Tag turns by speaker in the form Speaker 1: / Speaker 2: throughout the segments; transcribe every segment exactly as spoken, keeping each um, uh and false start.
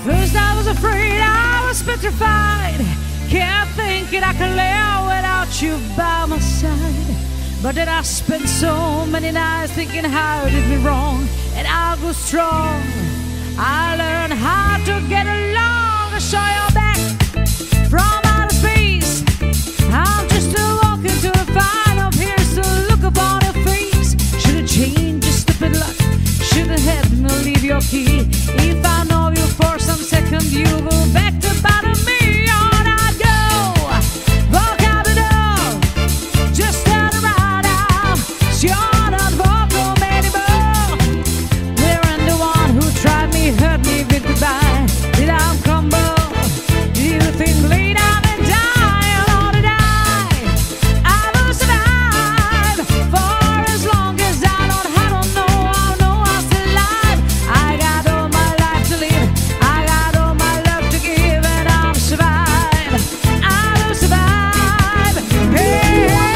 Speaker 1: First I was afraid, I was petrified. Kept thinking I could live without you by my side. But then I spent so many nights thinking how I did me wrong, and I grew strong. I learned how to get along. I saw your back from outer space. I'm just a walking to a final pierce to look upon your face. Should've changed your stupid luck. Should've had me leave your key. If I know you for some second, you go back to bother me. On I go, walk out the door, just turn around now. You're not welcome anymore. We're the one who tried me, hurt me with goodbye. Did I crumble? Do you think bleed out and die? I want to die. I will survive for as long as I don't, I don't know, I know I'm still alive. I got all my life to live. I got all my love to give, and I'll survive. I will survive. Hey, hey.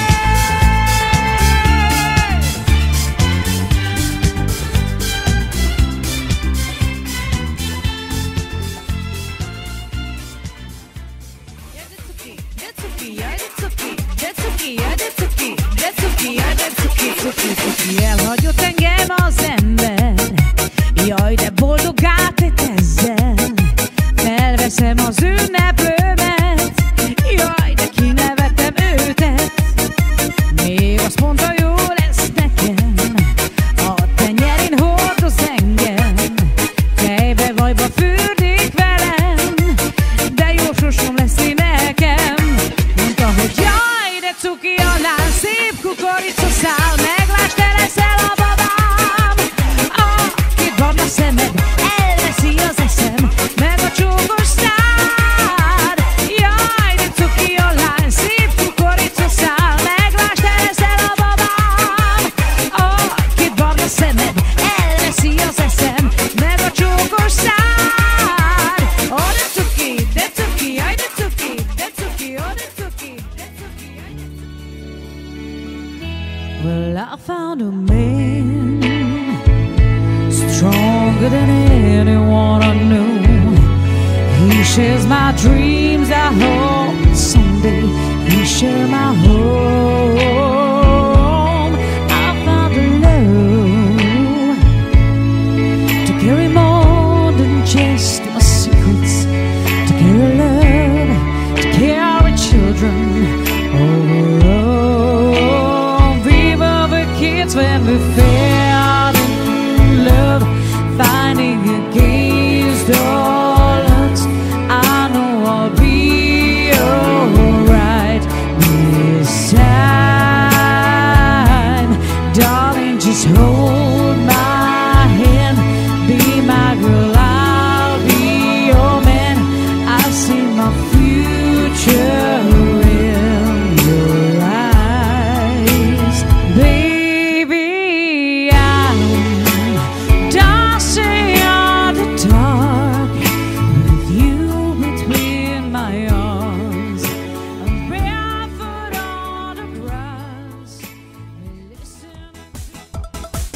Speaker 1: That's okay, that's okay, that's okay, that's okay, that's okay, that's okay, that's okay, that's okay. Elhagyott engem az ember, jaj, de boldog átét ezzel. Felveszem az ünneplőmet, jaj, de kinevetem őtet. Még azt mondta, jó lesz nekem, a tenyerén hordoz engem. Fejbe vajba fürdik velem, de jó sorsom lesz nekem. Mondta, hogy jaj, de cuki a lány, szép kukoricaszál, meglásd, te leszel a babám. A két barna szemed elveszi az eszem, meg a csókos szád. Jaj, de cuki a lány, szép kukoricaszál, meglásd, te leszel a babám. A két barna szemed elveszi az eszem, meg a csókos szád. Oh, de cuki, de cuki, jaj, de cuki, de cuki, oh, de cuki, de cuki, jaj, de cuki. Well, I found a man stronger than anyone I knew. He shares my dreams. I hope someday he'll share my home. I found a love to carry more than just my secrets, to carry love, to carry children. Oh, we were the kids when we fell in love, fighting against all odds. I know I'll be alright this time. Darling, just hold my hand, be my girl, I'll be your man. I see my future in your eyes, baby. I'm dancing on the dark with you between my arms. I'm barefoot on the grass. Listen.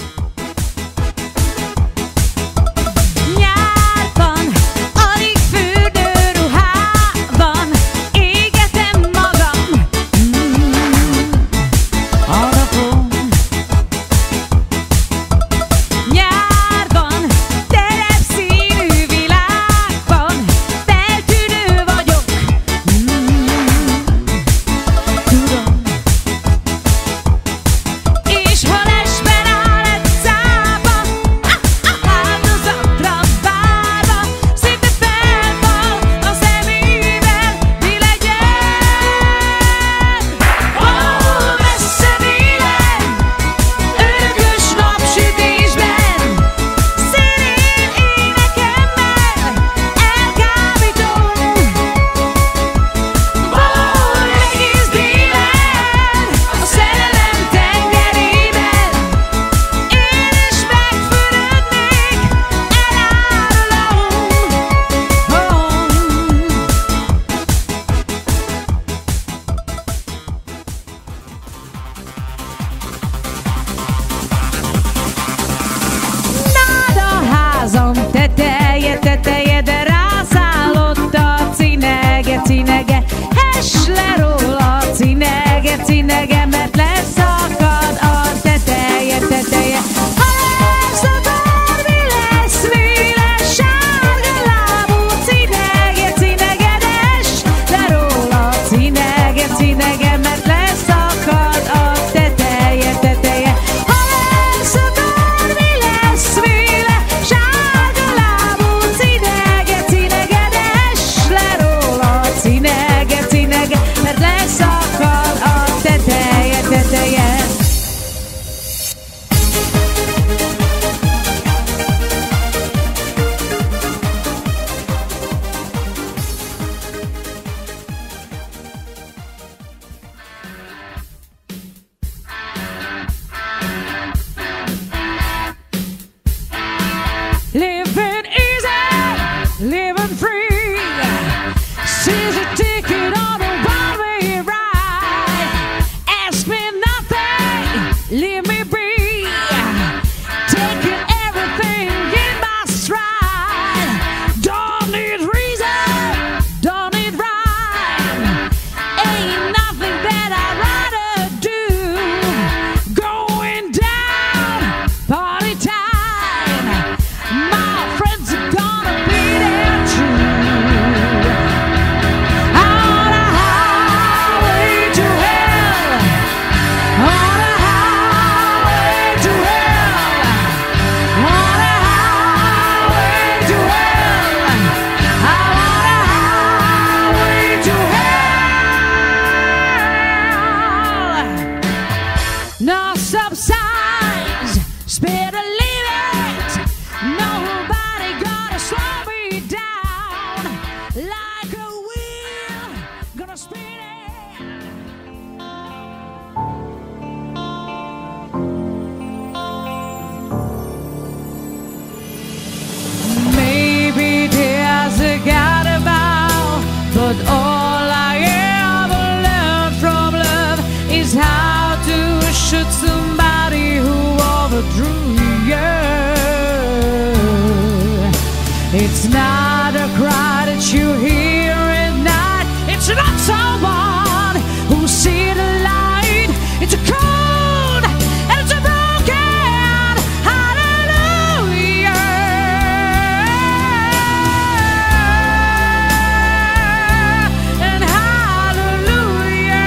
Speaker 1: is a ticket on a one-way ride. Ask me nothing, leave me be. Taking everything in my stride. Don't need reason, don't need rhyme. Ain't nothing that I'd rather do. Going down, party time. My friends are gonna be there too. On the highway to hell, on the highway to hell, on the highway to hell, on the highway to hell. No stop signs, speed the limit. Nobody gonna slow me down. Like a wheel, gonna spin it. Maybe there's a God above, but all I ever learned from love is how to shoot somebody who overdrew you. It's not a cry that you hear at night. It's not someone who see the light. It's a cold and it's a broken hallelujah. And hallelujah,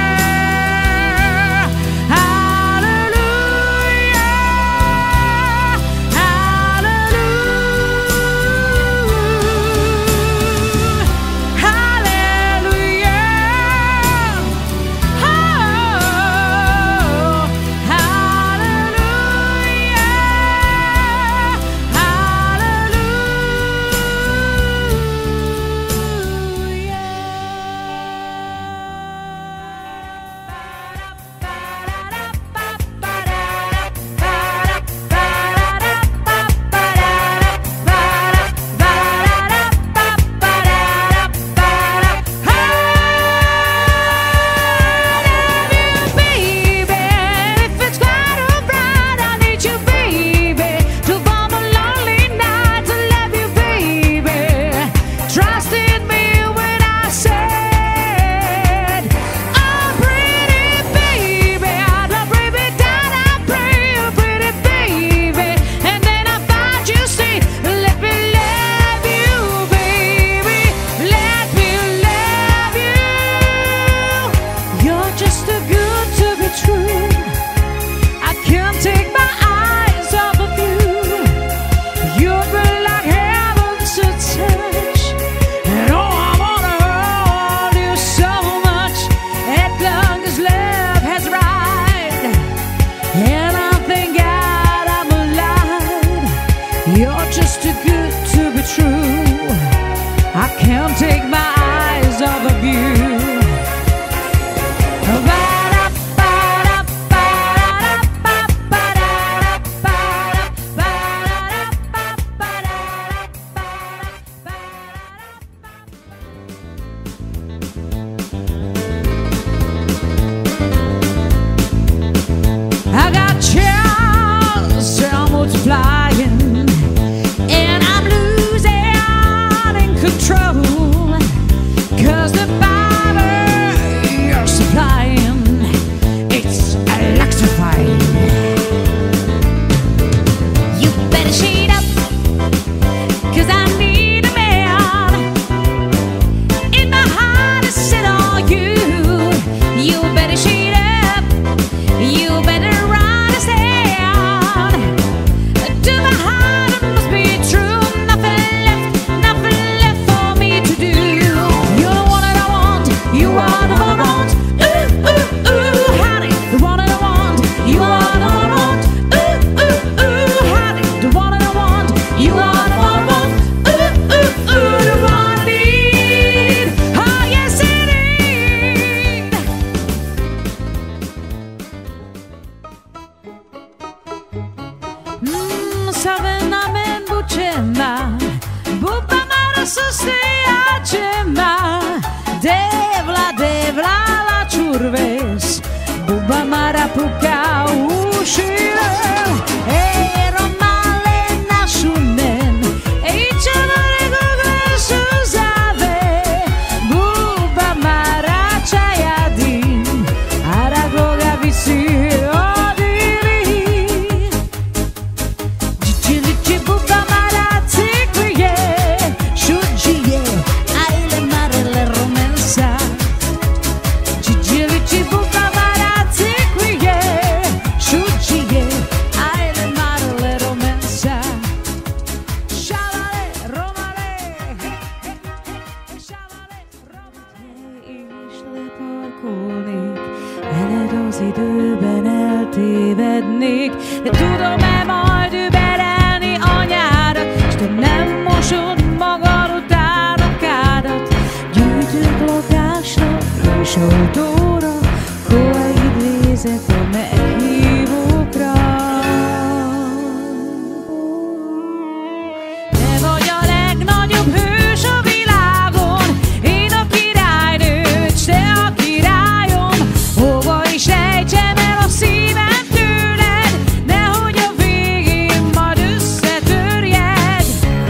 Speaker 1: hallelujah,
Speaker 2: Day
Speaker 1: pucca uscire ero male nasciunen e ce ne gogle suzave buba maracha yadin aragoga visi az időben eltévednék, de tudom-e majd überelni anyádat, s te nem mosod magad után a kádat. Gyűjtünk lakásra és autóra, koaid lézek a meghívókra. Te vagy a legnagyobb hős a világon, én a királynő, s te a királyom. Hova is rejtsem el a szívem tőled, nehogy a végén majd összetörjed.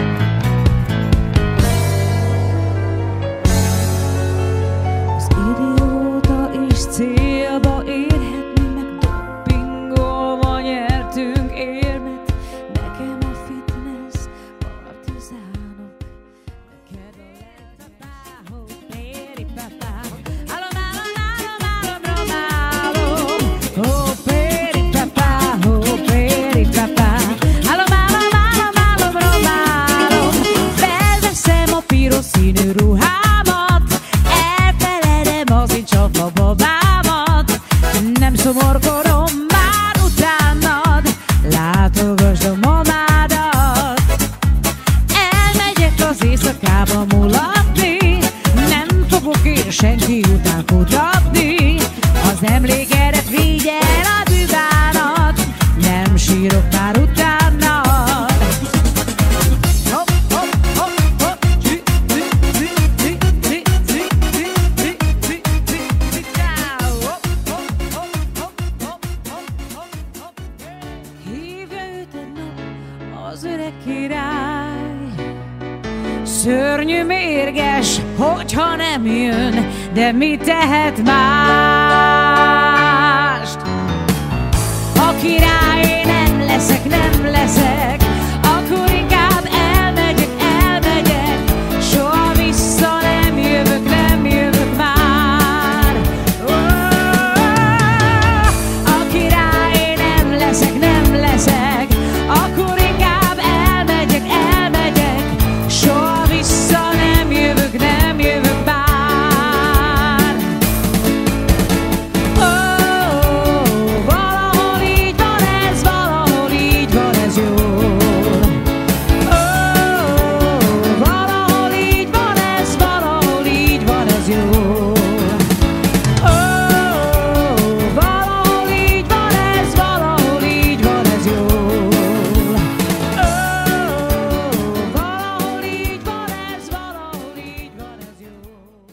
Speaker 1: Az idióta is célba érhetni, meg doppingolva nyertünk érmet. Nekem a fitness partizánok, neked a legtatáló péri papá. Alom, alom, alom, alom, alom, oh péri papá, oh péri papá. Alom, alom, alom, alom, alom, alom. Felveszem a piros színű ruhámat, elfeledem az én csafa babámat. Nem szomorkodom már utánad, látogasd a mamádat. Elmegyek az éjszakába mulatni, nem fogok én senki után kutatni. Az emlékedet vigye el a bűbánat, nem sírok már utánad. Hopp, hopp, hopp, hopp, zsi, zsi, zsi, zsi, zsi, zsi, zsi, zsi, zsi, zsi, zsi, cá. Hopp, hopp, hopp, hopp, hopp, hopp, hopp, hopp. Hívja őt egy nap az öreg király. Szörnyű mérges, hogyha nem jön, de mit tehet mást? A király nem leszek, nem leszek, akkor inkább elmegyek, elmegyek. Soha vissza nem jövök, nem jövök már. A király nem leszek, nem leszek, akkor inkább elmegyek, elmegyek. Soha vissza nem jövök, nem jövök már. Oh, valahol így van ez, valahol így van ez jól. Oh, valahol így van ez, valahol így van ez jól. Oh, valahol így van ez, valahol így van ez jól. Oh, valahol így van ez, valahol így van ez jól.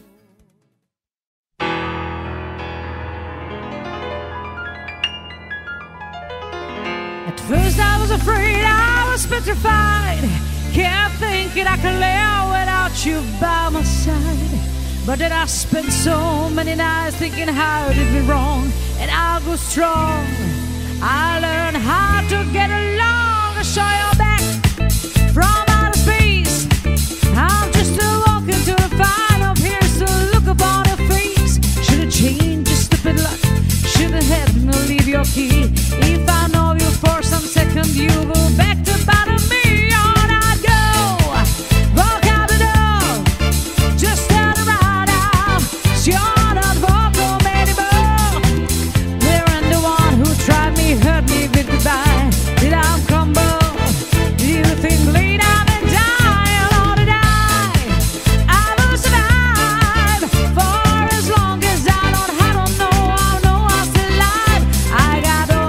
Speaker 1: At first I was afraid, I was petrified. Kept thinking I could live without you by my side. But then I spent so many nights thinking how it did me wrong. And I'll go strong, I learned how to get along. I saw your back from outer space. I'm just a walking to the fire up here's the look upon her face. Should've changed your stupid luck, should've had me leave your key. If I know you for some second, you go back to bother me. On I'd go, walk out the door, just turn around now. You're not welcome anymore. We're the one who tried me, hurt me with goodbye. Did I crumble? Do you think bleed out and die? I want to die, I will survive for as long as I don't, I don't know, I know I'm still alive. I got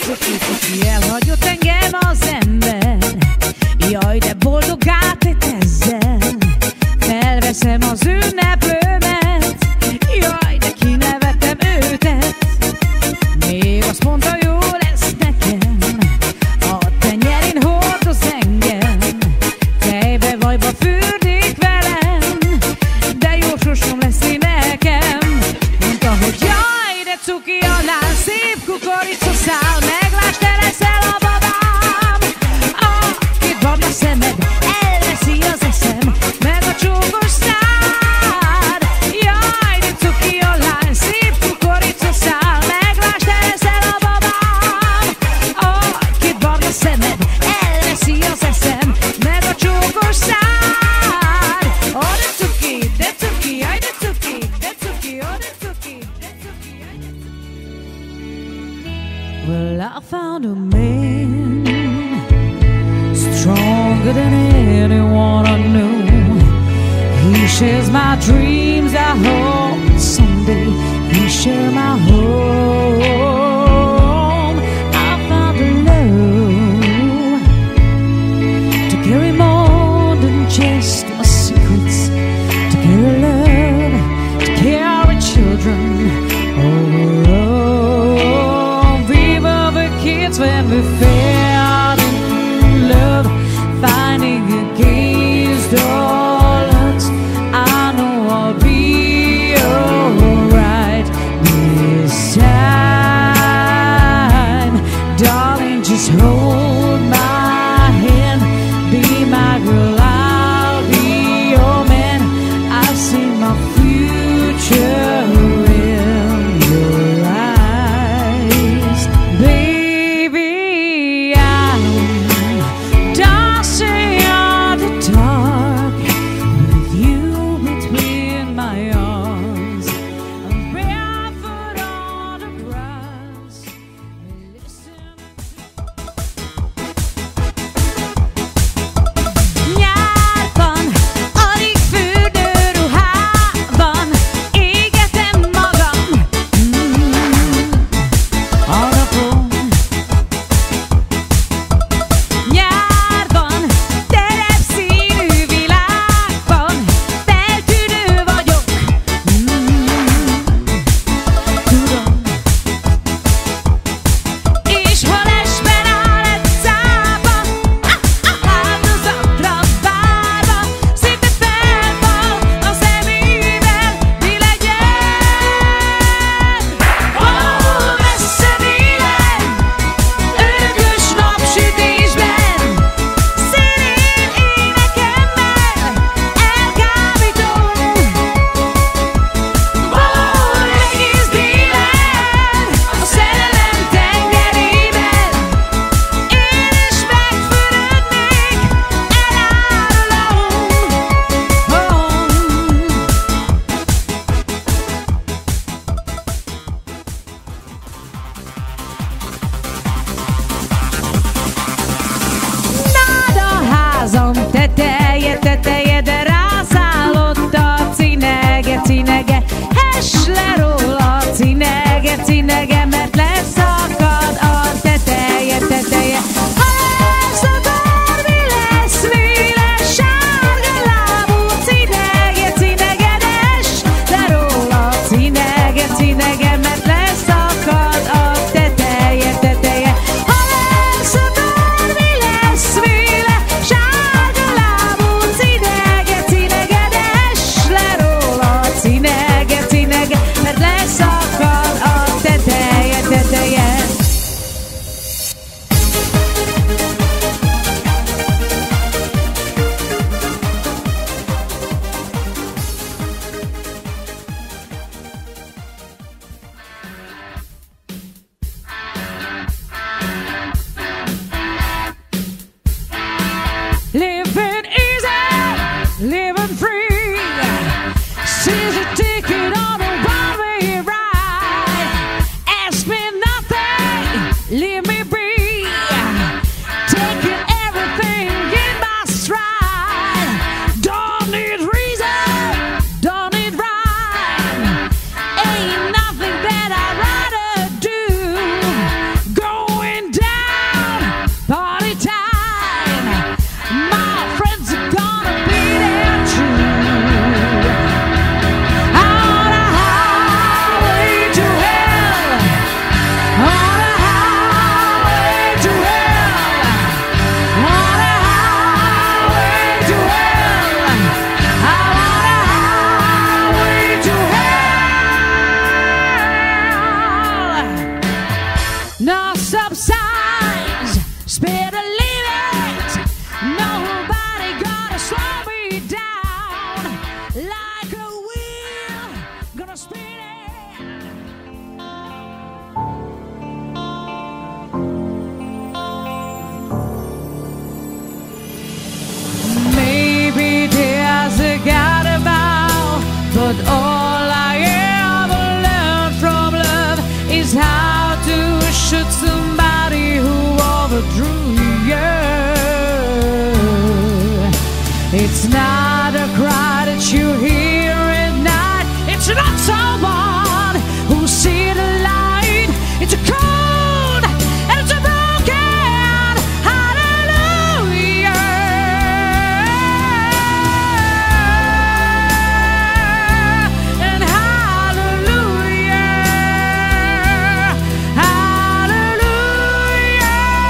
Speaker 1: cuki, cuki, elhagyott engem az ember. Jaj, de boldoggá tett ezzel. Felveszem az ünneplőmet. Jaj, de kinevettem őtet. Még azt mondta, jó lesz nekem. A tenyerén hordoz engem. Tejbe vajba fürdik velem. De jó sorsom lesz én nekem. Mondta, hogy jaj, de cuki alá szép kukoricaszál. Meglásd, te leszel a babám. A két barna szemed elveszi az eszem. Meg a csókos szád. Jaj, de cuki alá szép kukoricaszál. Meglásd, te leszel a babám. A két barna szemed elveszi az eszem. Meg a csókos szád. Oh, de cuki, de cuki, aj, de cuki, de cuki, oh, de cuki, de cuki, aj, de cuki. Well, I found a man stronger than anyone I know. He shares my dreams. I hope someday he'll share my home. I found a love to carry more than just my secrets, to carry love, to carry children. Oh, oh, we were the kids when we fell in love, fighting against all odds. I know I'll be alright this time. Darling, just hold my hand, be my girl, I'll be your man. I've seen my future in your eyes, baby. I'm dancing on the dark with you between my arms. I'm barefoot on the grass. Listen. Nyárban, alig fürdő ruhában égetem magam. Mm, a napon. Nyárban, terepszínű világban feltűnő vagyok. Mm, tudom. És ha lesben áll egy cápa, áldozatra várva, szinte felfal a szemével, mi legyen? Ahol messze délen, örökös napsütésben, színén énekemmel elkábítom. Valahol egész délen, a szerelem tengerében, én is megfürödnék, elárulom. Nád a házam teteje, teteje, de rászállott a cinege, cinege. Hess le róla, cinege, cinege, mert leszakad a teteje, teteje. Ha leszakad, mi lesz, mi lesz? Sárga lábú cinege, cinege, de hess le róla, cinege, cinege, mert leszakad a teteje, teteje. Ha leszakad, mi lesz, mi lesz? Sárga lábú cinege, cinege, de hess le róla, cinege, cinege, mert leszakad a teteje, teteje. Living easy, living free. Seize a ticket on a one-way ride. Ask me nothing, leave me be. Taking everything in my stride. Don't need reason, don't need rhyme. Ain't nothing that I'd rather do. Going should somebody who overdrew you. It's not a cry that you hear at night. It's not someone who see the light. It's a cold and it's a broken hallelujah. And hallelujah, hallelujah,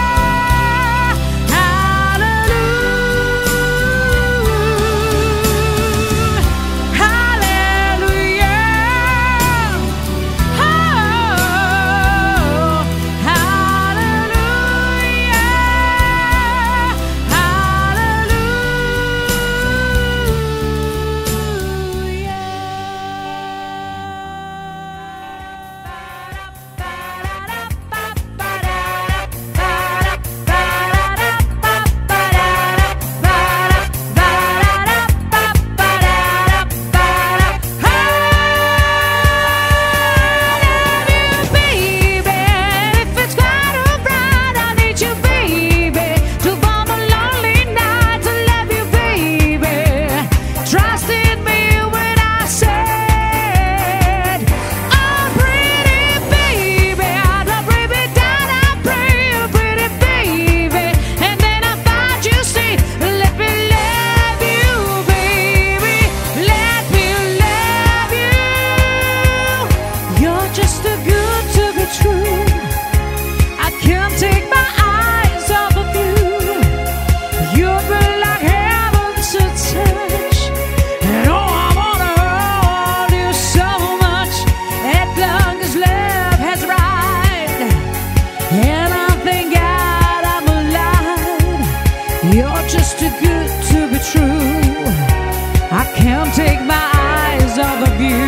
Speaker 1: You're just too good to be true. I can't take my eyes off of you.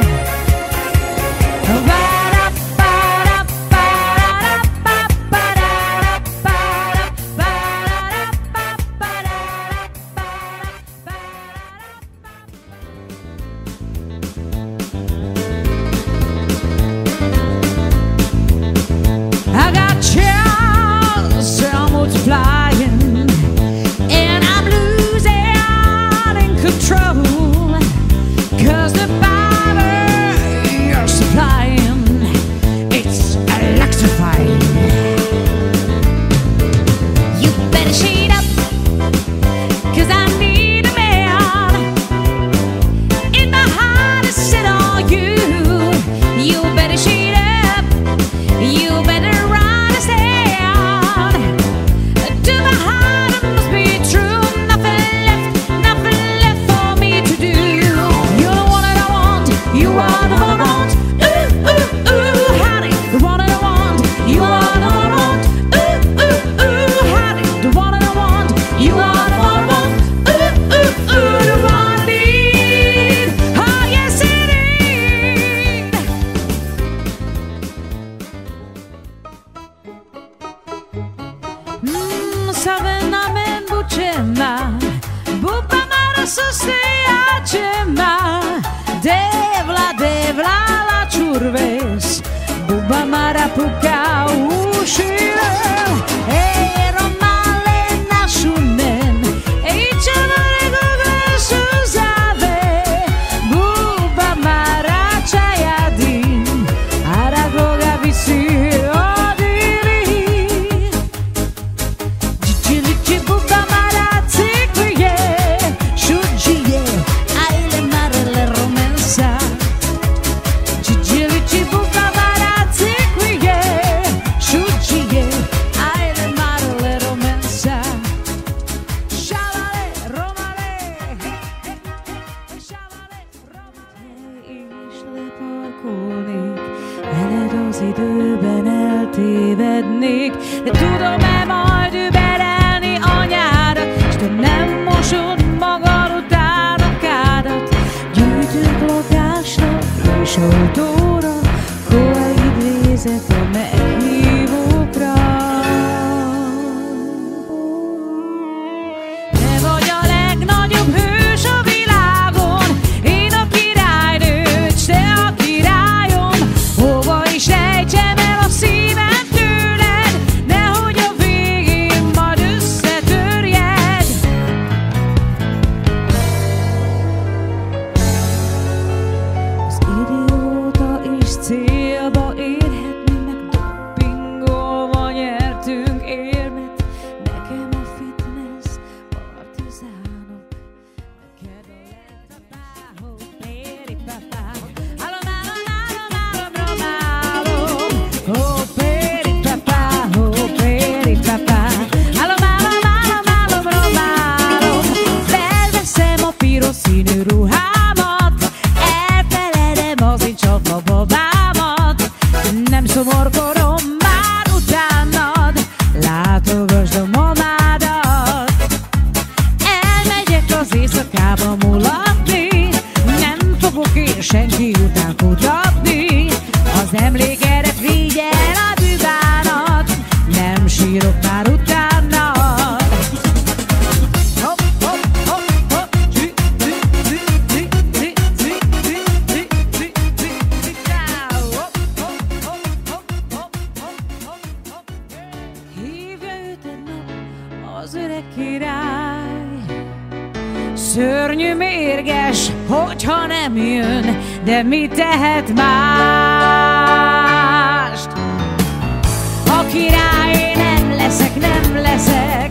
Speaker 1: I got chills, I'm multiplying, and I'm losing control, 'cause the power you're supplying, it's electrifying. You better shade up, 'cause I need a man in my heart to sit on you. You better shade up, you better run a stand to my heart. It must be true, nothing left, nothing left for me to do. You're the one that I want, you are the one I want. Ooh, ooh, ooh, honey, the one that I want, you are the one I want. Ooh, ooh, ooh, honey, the one that I want, you are the one I want. Ooh, ooh, ooh, the one I need. Oh, yes, indeed. Mm, savena men bucema, buba mara sustiacema, devla devla la čurves, buba mara puka ušile, ero male našumen, i čevare goga suzave, buba mara čajadin, ara goga visi odiri. Cicilici buba mara cikvije, šuđije, ajle marele romensa. Cicilici buba mara cikvije, šuđije, ajle marele romensa. Šalale, romale, he, he, he, šalale, romale. Išle parkolnék, veled az időben eltévednék, de tudom-e majd überelni anyádat, s te nem mosod magad után a kádat. Gyűjtünk lakásra és autóra, korai idézet a meghívókra. Te vagy a legnagyobb hős a világon, én a királynő, s te a királyom. Hova is rejtsem el a szívem rózsaszínű ruhámat, elfeledem az én csafa babámat. Nem szomorkodom már utánad, látogasd a mamádat. Elmegyek az éjszakába mulatni, nem fogok én senki után kutatni. Az emlékedet vigye el a bűbánat, nem sírok már utána. Hívja őt egy nap az öreg király, szörnyű mérges, hogyha nem jön, de mit tehet mást? A király nem leszek, nem leszek,